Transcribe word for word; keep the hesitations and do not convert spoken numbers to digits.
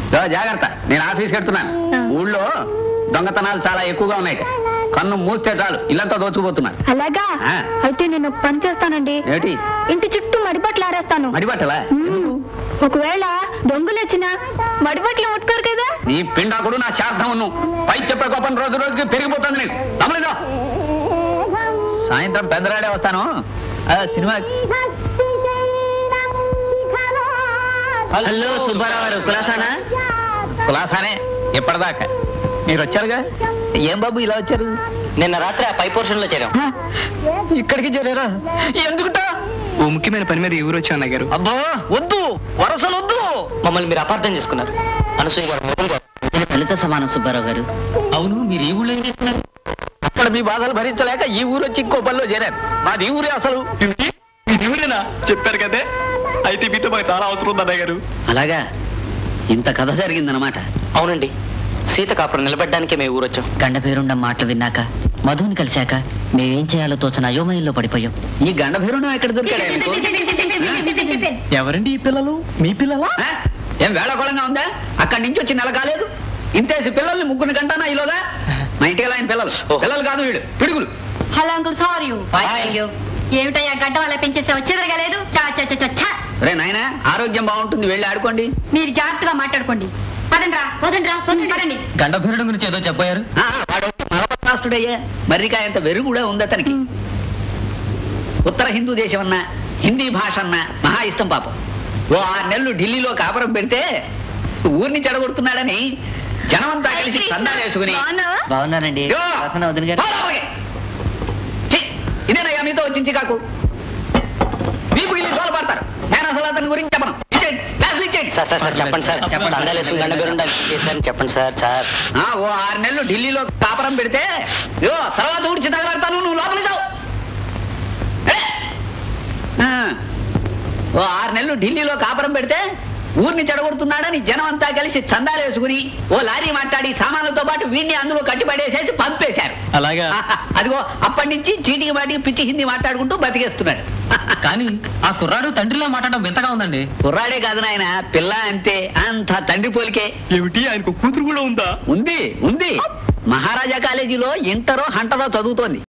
జాగ్రత్త, నేను ఆఫీస్కి వెళ్తున్నాను. ఊళ్ళో దొంగతనాలు చాలా ఎక్కువగా ఉన్నాయి. కన్ను మూస్తే చాలు ఇల్లంతా దోచుకుపోతున్నారు. అలాగా? అయితే నేను పని చేస్తానండి. ఏంటి? ఇంటి చుట్టూ మడిబట్టలు ఆరేస్తాను. మడిబట్టలా? ఒకవేళ దొంగలు వచ్చినా మడిబట్టలు ముట్టుకోరు కదా. నీ పిండాకుడు నా శార్థం ఉన్ను పై చెప్పే కోపం రోజు రోజుకి పెరిగిపోతుంది నీకు. తమలేదా? సాయంత్రం పెద్దరాడే వస్తాను సినిమా. హలో సుబ్బారావు గారు, కులాసానా? కులాసానే. ఎప్పటిదాకా మీరు వచ్చారుగా. ఏం బాబు ఇలా వచ్చారు? నిన్న రాత్రి ఆ పై పోర్షన్ లో చేరాం. ఇక్కడికి చేరారా? ఎందుకుట? ఓ ముఖ్యమైన పని మీద ఊరు వచ్చా అన్నగారు. అబ్బో వద్దు, వరసలు వద్దు. మమ్మల్ని మీరు అపార్థం చేసుకున్నారు. అనసూయ గారు మొదలు ఫలిత సమానం సుబ్బారావు గారు. అవును, మీరు ఈ ఊళ్ళో ఏం చేస్తున్నారు? అక్కడ మీ బాధలు భరించలేక ఈ ఊరు వచ్చి ఇంకో పనిలో చేరారు. మాది ఈ ఊరే అసలు. ఊరేనా? చెప్పారు కదే. అయితే మీతో మాకు చాలా అవసరం ఉంది అన్నయ్య గారు. అలాగా? ఇంత కథ జరిగిందనమాట. అవునండి, సీత కాపురం నిలబడ్డానికే మేము ఊరొచ్చాం. గండ పేరుండ మాటలు విన్నాక, మధుని కలిశాక మేమేం చేయాలో తోచిన అయోమయంలో పడిపోయాం. ఈ గండ పేరుండం ఎక్కడ దొరికాడా? ఎవరండి ఈ పిల్లలు? మీ పిల్లలా? ఏం వేళకోళంగా ఉందా? అక్కడి నుంచి వచ్చి నెల కాలేదు, ఇంతేసి పిల్లల్ని ముగ్గురు గంటనా ఇలోగా. మా ఇంటికి ఆయన పిల్లలు పిల్లలు కాదు, వీడు పిడుగులు. Hello uncle, sorry. ఏమిటయ్యా గడ్డ వాళ్ళ పెంచేస్తే వచ్చేదరగా లేదు. రే నాయనా, ఆరోగ్యం బాగుంటుంది, వెళ్ళి ఆడుకోండి. మీరు జాగ్రత్తగా మాట్లాడుకోండి. పదండ్రా పదండ్రా పదండి. గండ పేరుడు గురించి ఏదో చెప్పారు. వాడు మలపత్రాస్తుడయ్యా, మర్రికాయ అంత వెరుగు కూడా ఉంది అతనికి. ఉత్తర హిందూ దేశం అన్నా, హిందీ భాష అన్నా మహా ఇష్టం పాపం. ఓ ఆరు నెలలు ఢిల్లీలో కాపురం పెడితే ఊరిని చెడగొడుతున్నాడని జనమంతా కలిసి సందాలు వేసుకుని. బాగున్నానండి. ఇదేనయ్యా మీతో వచ్చింది కాకు. మీకు వీళ్ళు సోలు పడతారు. నేను అసలు అతని గురించి చెప్పను. సార్ సార్ చెప్పండి సార్, చెప్పండి. సందాలు వేసుకుని గండ పేరుండ చెప్పండి సార్. సార్ ఓ ఆరు నెలలు ఢిల్లీలో కాపురం పెడితే ఇగో తర్వాత ఊడ్చి తగలాడతాను, నువ్వు లోపలికి చావు. ఓ ఆరు నెలలు ఢిల్లీలో కాపురం పెడితే ఊరిని చెడగొడుతున్నాడని జనం అంతా కలిసి చందాలు వేసుకుని ఓ లారీ మాట్లాడి సామాన్లతో పాటు వీడిని అందులో కట్టిపడేసేసి పంపేశారు. అలాగా? అదిగో అప్పటి నుంచి చీటికి మాటికి పిచ్చి హిందీ మాట్లాడుకుంటూ బతికేస్తున్నాడు. కానీ ఆ కుర్రాడు తండ్రిలో మాట్లాడడం వింతగా ఉందండి. కుర్రాడే కాదు నాయన, పిల్ల అంతే, అంత తండ్రి పోలికే. ఏమిటి, ఆయనకు కూతురు కూడా ఉందా? ఉంది ఉంది. మహారాజా కాలేజీలో ఇంటరో హంటరో చదువుతోంది.